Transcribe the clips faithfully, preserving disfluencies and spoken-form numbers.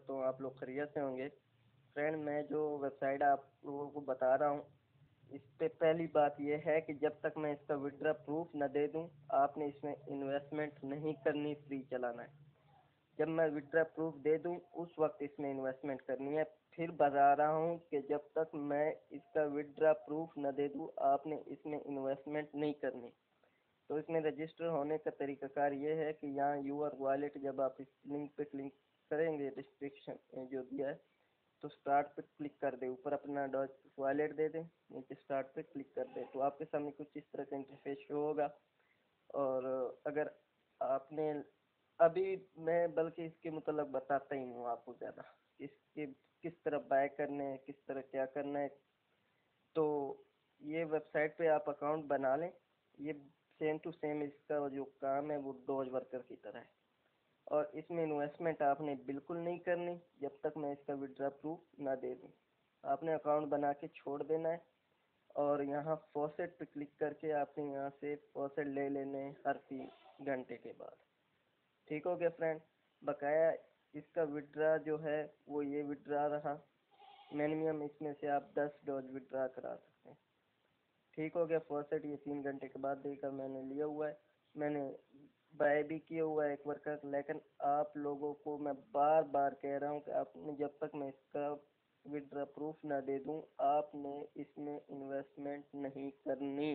करता हूँ आप लोग खैरियत से होंगे। फ्रेंड, मैं जो वेबसाइट आप लोगों को बता रहा हूँ, इस पे पहली बात यह है कि जब तक मैं इसका विड्रा प्रूफ न दे दूँ, आपने इसमें इन्वेस्टमेंट नहीं करनी, फ्री चलाना है। जब मैं विड्रा प्रूफ दे दूँ उस वक्त इसमें इन्वेस्टमेंट करनी है। फिर बता रहा हूँ कि जब तक मैं इसका विड्रा प्रूफ न दे दूँ, आपने इसमें इन्वेस्टमेंट नहीं करनी। तो इसमें रजिस्टर होने का तरीकाकार ये है कि यहाँ यूआर वॉलेट, जब आप इस लिंक पे क्लिक करेंगे, डिस्क्रिप्शन जो दिया है, तो स्टार्ट पे क्लिक कर दे, ऊपर अपना डॉट वॉलेट दे दें, नीचे स्टार्ट पे क्लिक कर दे, तो आपके सामने कुछ इस तरह का इंटरफेस शो होगा। और अगर आपने अभी मैं बल्कि इसके मतलब बताता ही हूँ आपको ज़्यादा, इसके किस तरह बाय करने हैं, किस तरह क्या करना है। तो ये वेबसाइट पे आप अकाउंट बना लें। ये सेम टू सेम इसका जो काम है वो डॉज वर्कर की तरह है। और इसमें इन्वेस्टमेंट आपने बिल्कुल नहीं करनी जब तक मैं इसका विड्रा प्रूफ ना दे दूँ। आपने अकाउंट बना के छोड़ देना है और यहाँ फॉसेट पे क्लिक करके आपने यहाँ से फॉसेट ले लेने हैं हर तीन घंटे के बाद। ठीक हो गया फ्रेंड। बकाया इसका विड्रा जो है वो ये विड्रा रहा, मिनिमम इसमें से आप दस डॉज विड्रा करा सकते हैं। ठीक हो गया। फॉसेट ये तीन घंटे के बाद देकर मैंने लिया हुआ है, मैंने बाय भी किया हुआ है एक वर्कर। लेकिन आप लोगों को मैं बार बार कह रहा हूँ कि आपने जब तक मैं इसका विड्रा प्रूफ ना दे दूँ, आपने इसमें इन्वेस्टमेंट नहीं करनी।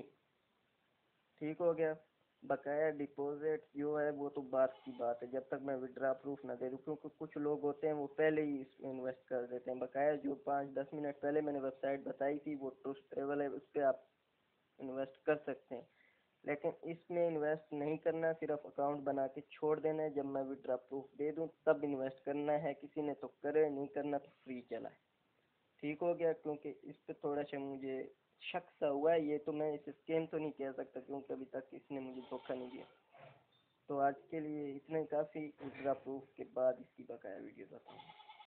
ठीक हो गया। बकाया डिपॉजिट जो है वो तो बात की बात है, जब तक मैं विड्रा प्रूफ ना दे दूँ, क्योंकि कुछ लोग होते हैं वो पहले ही इसमें इन्वेस्ट कर देते हैं। बकाया जो पाँच दस मिनट पहले मैंने वेबसाइट बताई थी वो ट्रस्टेबल है, उस पर आप इन्वेस्ट कर सकते हैं। लेकिन इसमें इन्वेस्ट नहीं करना, सिर्फ अकाउंट बना के छोड़ देना है। जब मैं विड्रा प्रूफ दे दूँ तब इन्वेस्ट करना है। किसी ने तो करे, नहीं करना तो फ्री चला है। ठीक हो गया। क्योंकि इस पे थोड़ा सा मुझे शक सा हुआ है, ये तो मैं इसे स्कैम तो नहीं कह सकता क्योंकि अभी तक इसने मुझे धोखा नहीं दिया। तो आज के लिए इतना ही काफ़ी। विड्रा प्रूफ के बाद इसकी बकाया वीडियो बताऊँ।